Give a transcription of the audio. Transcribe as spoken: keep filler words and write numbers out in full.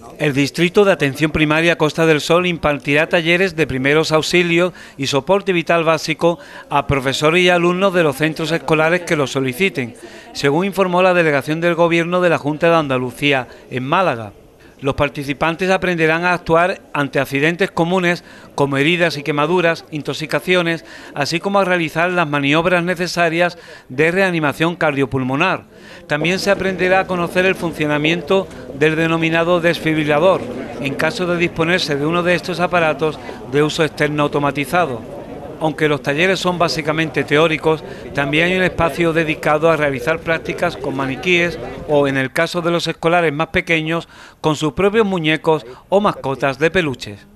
El Distrito de Atención Primaria Costa del Sol impartirá talleres de primeros auxilios y soporte vital básico a profesores y alumnos de los centros escolares que lo soliciten, según informó la delegación del Gobierno de la Junta de Andalucía en Málaga. Los participantes aprenderán a actuar ante accidentes comunes como heridas y quemaduras, intoxicaciones, así como a realizar las maniobras necesarias de reanimación cardiopulmonar. También se aprenderá a conocer el funcionamiento del denominado desfibrilador, en caso de disponerse de uno de estos aparatos de uso externo automatizado. Aunque los talleres son básicamente teóricos, también hay un espacio dedicado a realizar prácticas con maniquíes o, en el caso de los escolares más pequeños, con sus propios muñecos o mascotas de peluches.